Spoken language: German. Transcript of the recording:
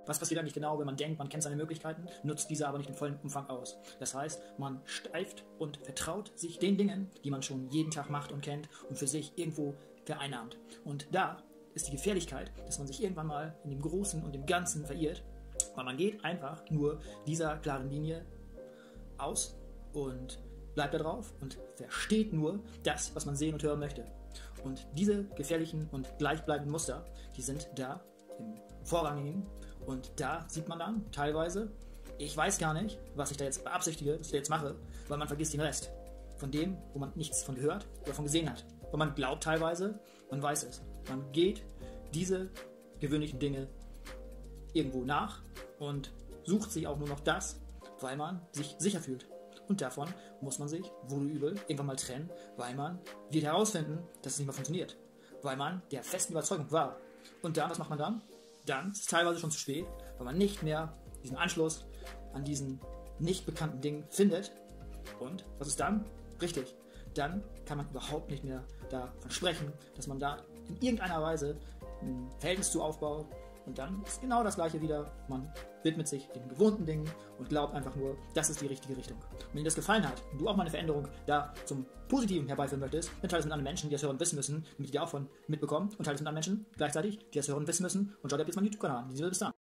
Was passiert eigentlich genau, wenn man denkt, man kennt seine Möglichkeiten, nutzt diese aber nicht im vollen Umfang aus? Das heißt, man steift und vertraut sich den Dingen, die man schon jeden Tag macht und kennt und für sich irgendwo vereinnahmt. Und da ist die Gefährlichkeit, dass man sich irgendwann mal in dem Großen und dem Ganzen verirrt, weil man geht einfach nur dieser klaren Linie aus und bleibt da drauf und versteht nur das, was man sehen und hören möchte. Und diese gefährlichen und gleichbleibenden Muster, die sind da im Vorrangigen. Und da sieht man dann teilweise, ich weiß gar nicht, was ich da jetzt beabsichtige, was ich da jetzt mache, weil man vergisst den Rest von dem, wo man nichts von gehört oder von gesehen hat. Weil man glaubt teilweise, man weiß es. Man geht diese gewöhnlichen Dinge irgendwo nach und sucht sich auch nur noch das, weil man sich sicher fühlt. Und davon muss man sich, wohl oder übel, irgendwann mal trennen, weil man wird herausfinden, dass es nicht mehr funktioniert. Weil man der festen Überzeugung war. Und dann, was macht man dann? Dann ist es teilweise schon zu spät, weil man nicht mehr diesen Anschluss an diesen nicht bekannten Dingen findet. Und was ist dann? Richtig, dann kann man überhaupt nicht mehr davon sprechen, dass man da in irgendeiner Weise ein Verhältnis zu aufbaut. Und dann ist genau das Gleiche wieder. Man widmet sich den gewohnten Dingen und glaubt einfach nur, das ist die richtige Richtung. Und wenn dir das gefallen hat und du auch mal eine Veränderung da zum Positiven herbeiführen möchtest, dann teile es mit anderen Menschen, die das hören und wissen müssen, damit die davon mitbekommen. Und teile es mit anderen Menschen gleichzeitig, die das hören und wissen müssen. Und schau dir jetzt meinen YouTube-Kanal an. Bis dann.